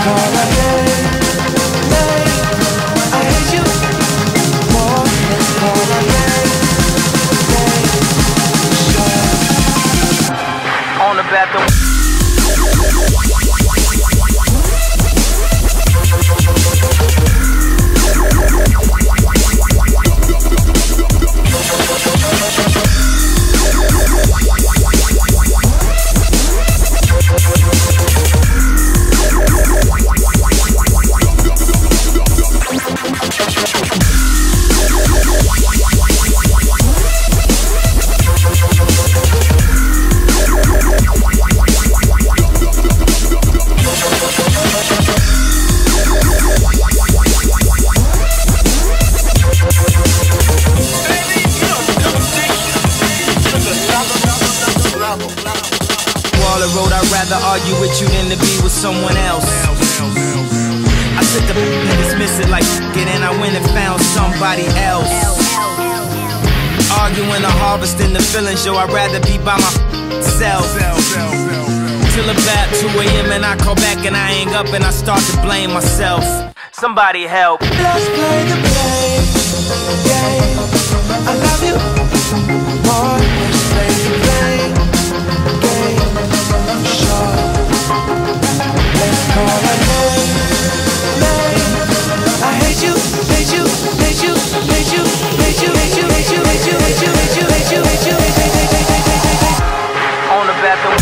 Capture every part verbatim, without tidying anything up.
call again. I hate you more. Let's call again. Sure. On the bathroom. Road, I'd rather argue with you than to be with someone else. I took the and dismiss it like it, and I went and found somebody else. Arguing or harvesting the feelings, yo, I'd rather be by myself. Till about two A M and I call back and I hang up and I start to blame myself. Somebody help. Let's play the blame game. I love you more. Let's play the blame game. Sure. Let's call her name, name. I hate you, hate you, hate you, hate you, hate you, hate you, hate you, hate you, hate you, hate you, hate you, hate you, hate you, hate you, hate you, hate you. On the bathroom.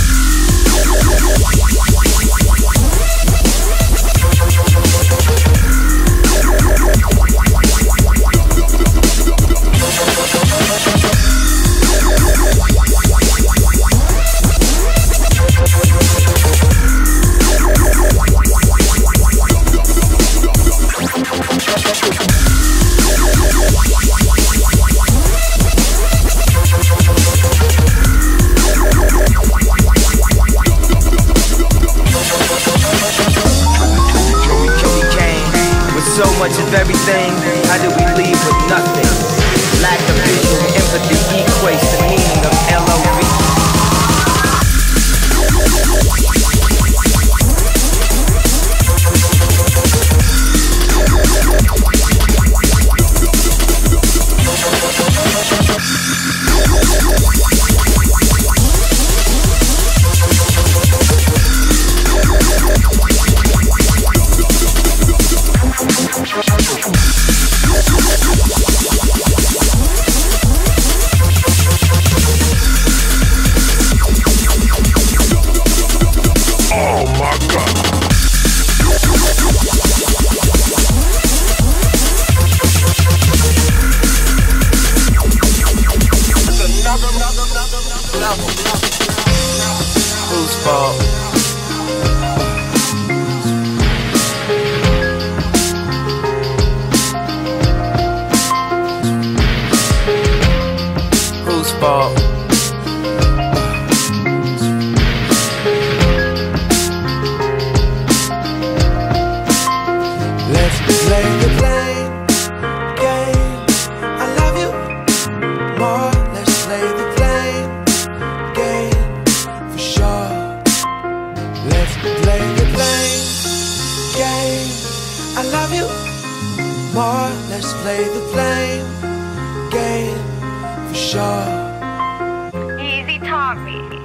So much of everything, how do we leave with nothing? Lack of visual empathy equates the meaning of L O V. Whose fault? Whose fault? Let's play the blame game. I love you more. Let's play the blame game for sure. Let's play the blame game. I love you more. Let's play the blame game for sure. Easy talk me.